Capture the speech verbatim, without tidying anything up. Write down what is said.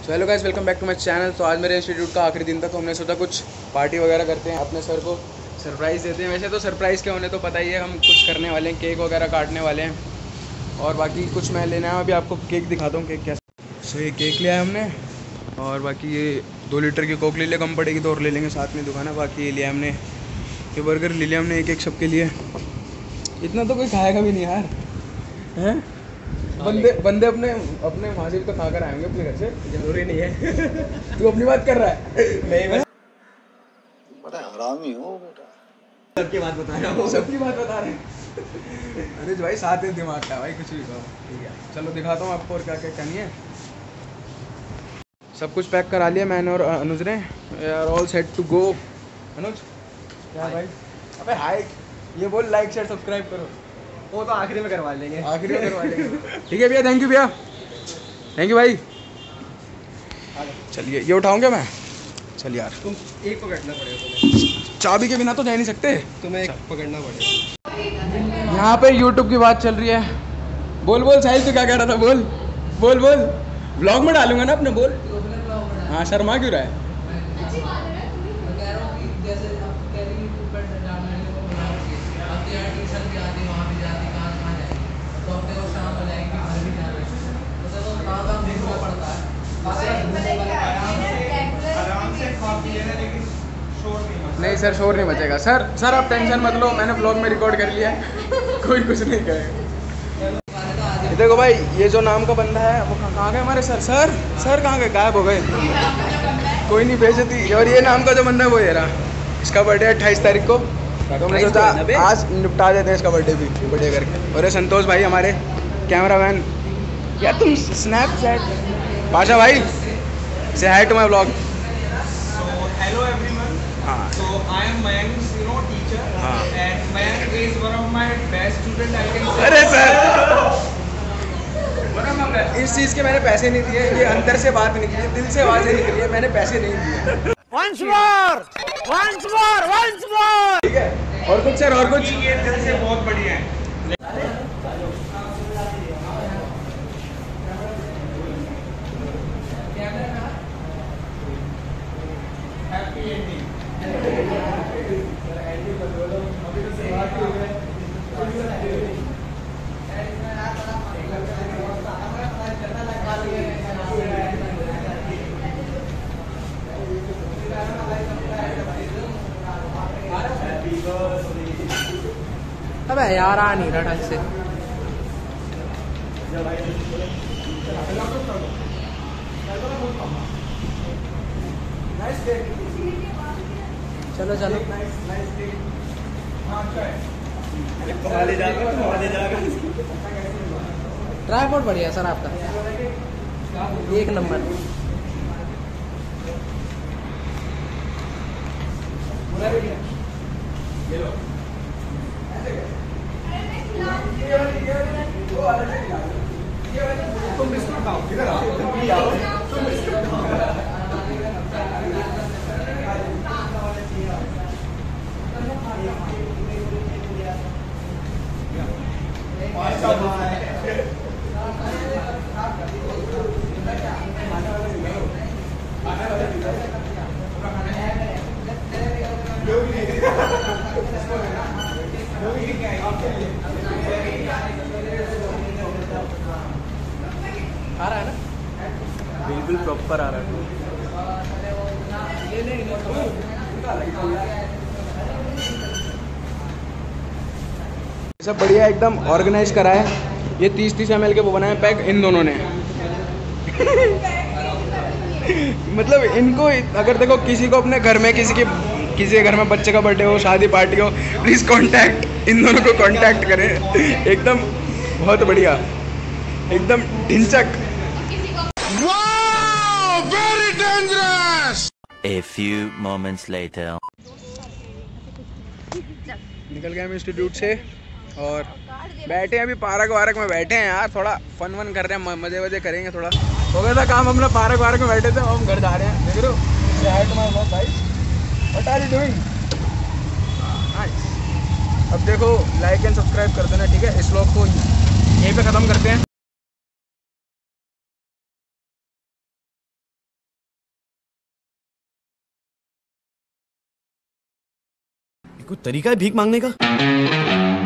तो hello guys, welcome back to my channel. तो आज मेरे इंस्टीट्यूट का आखिरी दिन था, तो हमने सोचा कुछ पार्टी वगैरह करते हैं, अपने सर को सरप्राइज़ देते हैं। वैसे तो सरप्राइज़ क्या होने तो पता ही है, हम कुछ करने वाले हैं, केक वगैरह काटने वाले हैं और बाकी कुछ मैं लेना है। अभी आपको केक दिखाता हूँ केक कैसा। सो ये केक लिया है हमने और बाकी ये दो लीटर की कोक ले लिया, कम पड़ेगी तो और ले लेंगे साथ में दुकान है। बाकी ये लिया हमने, ये बर्गर ले लिया हमने एक एक सबके लिए। इतना तो कोई खाएगा भी नहीं यार, हैं? बंदे बंदे अपने अपने वहाँ से भी तो खा कर आएंगे अपने घर से, जरूरी नहीं है। तू अपनी बात कर रहा है? नहीं, मैं बड़ा हरामी हो बेटा। सबकी बात बता रहा हूँ, सबकी बात बता रहे हैं। अरे भाई साथ में दिमाग का भाई, कुछ भी कहो। ठीक है, चलो दिखाता हूँ आपको और क्या क्या करनी है। सब कुछ पैक करा लिया मैंने और अनुज ने, are all set to go. Anuj क्या भाई? अबे हाय, ये बोल लाइक शेयर सब्सक्राइब करो। वो तो आखिरी में करवा लेंगे, आखिरी में करवा लेंगे। ठीक है भैया, थैंक यू भैया, थैंक यू भाई। चलिए ये उठाऊंगा मैं। चल यार, तुम एक पकड़ना पड़ेगा तुम्हें, चाबी के बिना तो जा नहीं सकते, तुम्हें एक पकड़ना पड़ेगा। यहाँ पे यूट्यूब की बात चल रही है। बोल बोल साहिल, तू क्या कह रहा था? बोल बोल बोल। व्लॉग में डालूंगा ना अपने, बोल। हाँ, शर्मा क्यों रहा है? नहीं सर, शोर नहीं बचेगा सर। सर आप टेंशन मत लो, मैंने ब्लॉग में रिकॉर्ड कर लिया है। कोई कुछ नहीं कहेगा। देखो भाई, ये जो नाम का बंदा है वो कहाँ गए हमारे सर? सर सर कहाँ गए? गायब हो गए, कोई नहीं बेइज्जती। और ये नाम का जो बंदा है वो ये रहा, इसका बर्थडे अट्ठाईस तारीख को, तो हमने सोचा आज निपटा देते हैं इसका बर्थडे भी बर्थडे करके। और ये संतोष भाई हमारे कैमरा मैन। यार तुम स्नैपचैट पाशा भाई से hi to my blog. Hello everyone. हाँ, So I am Mayank, you know, teacher. हाँ। And Mayank is one of my best student, I can say. अरे सर, इस चीज़ के मैंने पैसे नहीं दिए, ये अंदर से बात निकली है, दिल से आवाज़ें निकली है, मैंने पैसे नहीं दिए। Once more, once more, once more. ठीक है, और कुछ सर, और कुछ? ये दिल से बहुत बढ़िया है। Happy ending. अबे यार आ नहीं रहा ढंग से। चलो चलो, ट्राईपॉड बढ़िया सर आपका, एक नंबर। तुम बिस्कुट खाओ, किधर आओ, तुम आओ, तुम बिस्कुट खाओ। आ रहा है ना? बिल्कुल प्रॉपर आ रहा है। सब बढ़िया एकदम ऑर्गेनाइज करा है। ये तीस तीस एम एल के वो बनाए पैक इन दोनों ने। मतलब इनको अगर देखो किसी को अपने घर में किसी की किसी के घर में बच्चे का बर्थडे हो, शादी पार्टी हो, प्लीज़ कांटेक्ट, इन दोनों को कांटेक्ट करें। एकदम बहुत बढ़िया, एकदम ढिंचक। Wow, very dangerous. A few moments later. निकल गए हम इंस्टीट्यूट से और बैठे हैं अभी पार्क वार्क में बैठे हैं यार, थोड़ा फन वन कर रहे हैं, मजे वजे करेंगे थोड़ा। हो गया था काम अपना, पार्क वार्क में बैठे थे, अब हम घर जा रहे हैं। देख रहे हो भाई, व्हाट आर यू डूइंग? अब देखो लाइक एंड सब्सक्राइब कर देना, ठीक है। इस व्लॉग को यहीं पे ख़त्म करते हैं। कोई तरीका है भीख मांगने का?